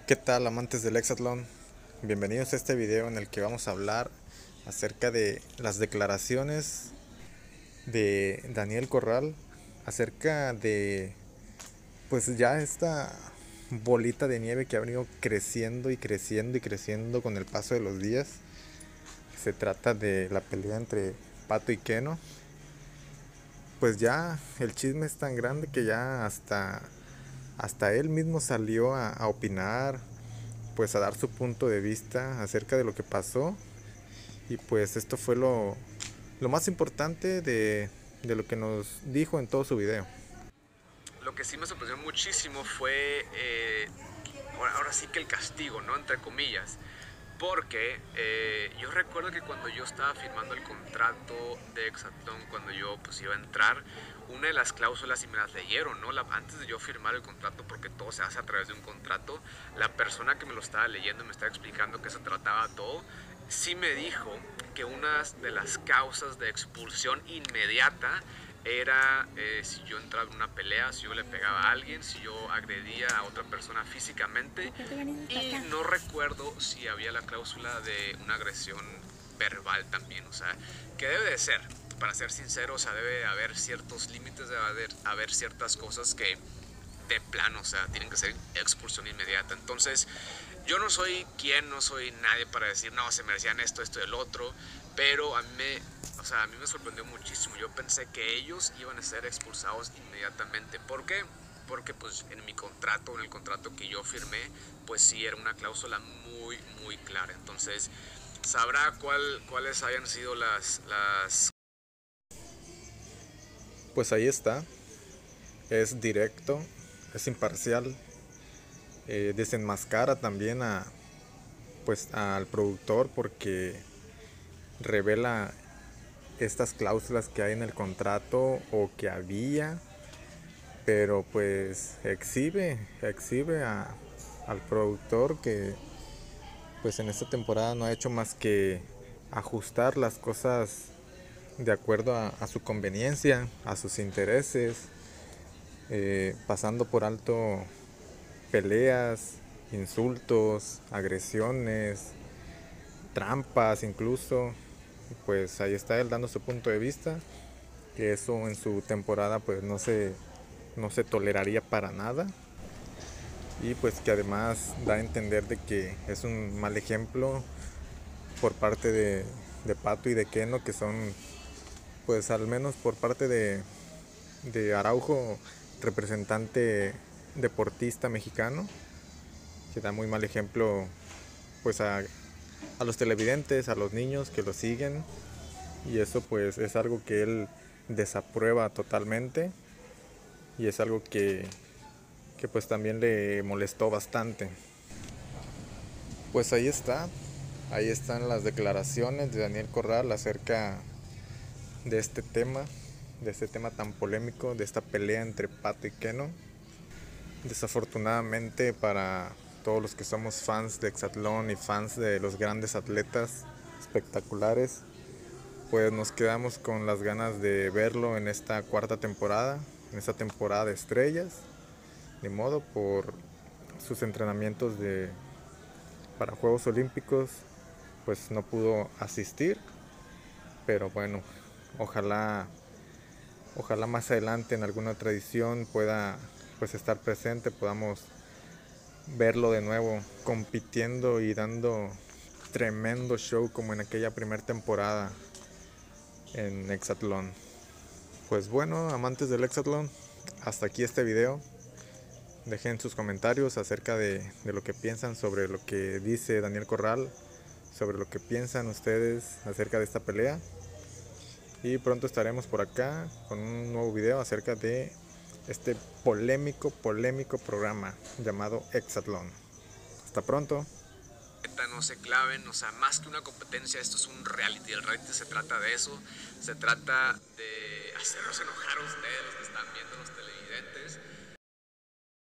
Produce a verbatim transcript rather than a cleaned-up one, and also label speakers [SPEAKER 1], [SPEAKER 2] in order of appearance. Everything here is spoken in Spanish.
[SPEAKER 1] ¿Qué tal, amantes del hexatlón? Bienvenidos a este video en el que vamos a hablar acerca de las declaraciones de Daniel Corral acerca de pues ya esta bolita de nieve que ha venido creciendo y creciendo y creciendo con el paso de los días. Se trata de la pelea entre Pato y Keno. Pues ya el chisme es tan grande que ya hasta hasta él mismo salió a, a opinar, pues a dar su punto de vista acerca de lo que pasó. Y pues esto fue lo, lo más importante de, de lo que nos dijo en todo su video.
[SPEAKER 2] Lo que sí me sorprendió muchísimo fue, eh, ahora, ahora sí que el castigo, ¿no? Entre comillas. Porque eh, yo recuerdo que cuando yo estaba firmando el contrato de Hexatlón, cuando yo pues iba a entrar, una de las cláusulas, y me las leyeron, ¿no? La, antes de yo firmar el contrato, porque todo se hace a través de un contrato, la persona que me lo estaba leyendo, me estaba explicando qué se trataba todo, sí me dijo que una de las causas de expulsión inmediata era eh, si yo entraba en una pelea, si yo le pegaba a alguien, si yo agredía a otra persona físicamente, y no recuerdo si había la cláusula de una agresión verbal también, o sea, que debe de ser, para ser sincero, o sea, debe haber ciertos límites, debe haber, haber ciertas cosas que de plano, o sea, tienen que ser expulsión inmediata. Entonces, yo no soy quien, no soy nadie para decir, no, se merecían esto, esto y el otro, pero a mí me, o sea, a mí me sorprendió muchísimo. Yo pensé que ellos iban a ser expulsados inmediatamente. ¿Por qué? Porque pues en mi contrato, en el contrato que yo firmé, pues sí era una cláusula muy, muy clara. Entonces, sabrá cuál, cuáles hayan sido las, las...
[SPEAKER 1] Pues ahí está, es directo, es imparcial, eh, desenmascara también a, pues, al productor porque revela estas cláusulas que hay en el contrato o que había, pero pues exhibe, exhibe a, al productor que pues en esta temporada no ha hecho más que ajustar las cosas de acuerdo a, a su conveniencia, a sus intereses, eh, pasando por alto peleas, insultos, agresiones, trampas incluso. Pues ahí está él dando su punto de vista, que eso en su temporada pues no se, no se toleraría para nada, y pues que además da a entender de que es un mal ejemplo por parte de, de Pato y de Keno, que son pues al menos por parte de, de Araujo, representante deportista mexicano, que da muy mal ejemplo pues a, a los televidentes, a los niños que lo siguen, y eso pues es algo que él desaprueba totalmente, y es algo que, que pues también le molestó bastante. Pues ahí está, ahí están las declaraciones de Daniel Corral acerca de este tema, de este tema tan polémico, de esta pelea entre Pato y Keno. Desafortunadamente para todos los que somos fans de Hexatlón y fans de los grandes atletas espectaculares, pues nos quedamos con las ganas de verlo en esta cuarta temporada, en esta temporada de estrellas. Ni modo, por sus entrenamientos de, para Juegos Olímpicos, pues no pudo asistir, pero bueno, ojalá ojalá más adelante en alguna otra edición pueda pues estar presente, podamos verlo de nuevo compitiendo y dando tremendo show como en aquella primera temporada en Hexatlón. Pues bueno, amantes del Hexatlón, hasta aquí este video. Dejen sus comentarios acerca de, de lo que piensan sobre lo que dice Daniel Corral, sobre lo que piensan ustedes acerca de esta pelea. Y pronto estaremos por acá con un nuevo video acerca de este polémico, polémico programa llamado Hexatlón. Hasta pronto.
[SPEAKER 2] No se claven, o sea, más que una competencia, esto es un reality. El reality se trata de eso, se trata de hacerlos enojar a ustedes, los que están viendo, los televidentes,